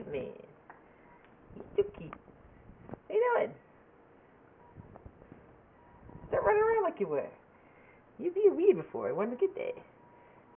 man. He's so cute. How you doing? Stop running around like you were. You'd be weird before. I wanted to get that.